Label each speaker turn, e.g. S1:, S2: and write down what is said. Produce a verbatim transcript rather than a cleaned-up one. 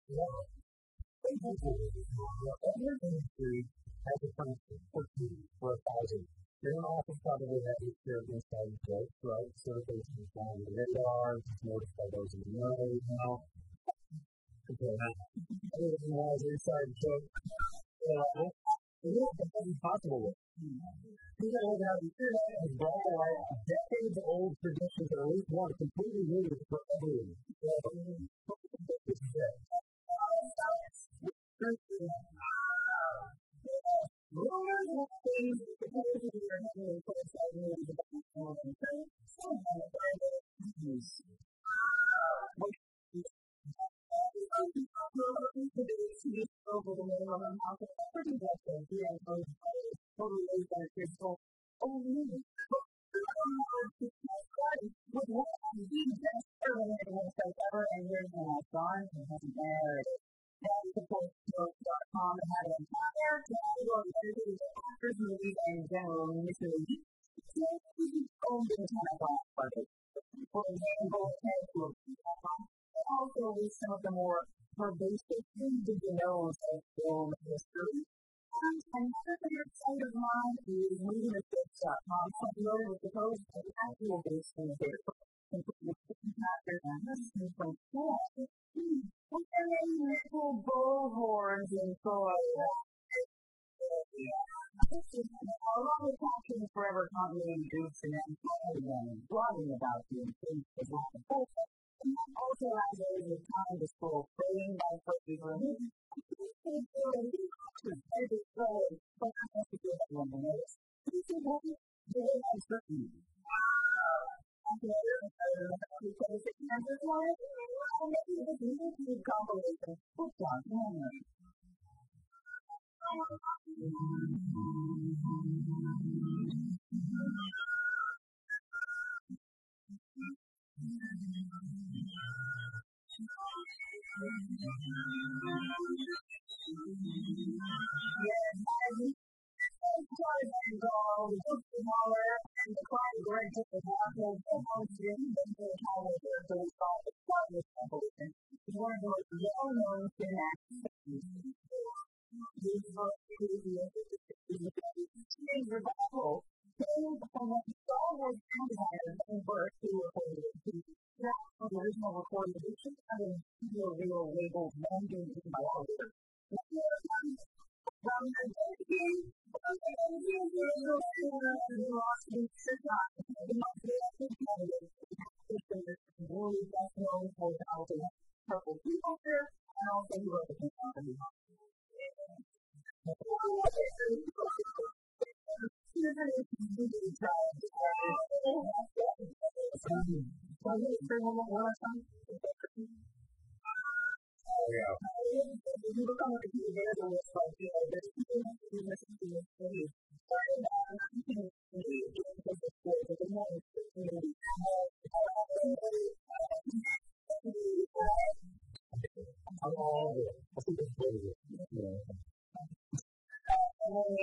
S1: Well, basically, every industry has a function for two, for a thousand. Your office probably has a share of inside jokes, right? Surface is on the radar, just noticed by those in the know, you know. Okay, everything has inside jokes. Yeah, it is completely possible. You got to look at how the internet has brought to light decades-old traditions that at least one completely new for everyone. This is it. Also, with some of the more pervasive things that you know of film history. Another favorite site of mine is mediumships dot com, familiar with the post of actual based in there. And the factors and listening from school. What are many little bullhorns in Florida? Along with Captain Forever continuity groups and then blogging about you and things as well. And that also allows those with time to scroll frame by frame for me. Every frame, but I have to do that one notice. This is what we do as written. Okay, because it can just one, or maybe this YouTube compilation. What's on camera? Yes, and all the books and all that, and the client is very different. I have no function, but the entire there, so we call it the compilation. It's one of the most well-known synapses. These are the revival. From what the Star Wars empire and birth to recorded the original recorded edition of the studio real labeled London by Oliver. From the beginning, from the beginning, the velocity should not be competitive. The world is best known for the ultimate purple people here, and also he wrote the company.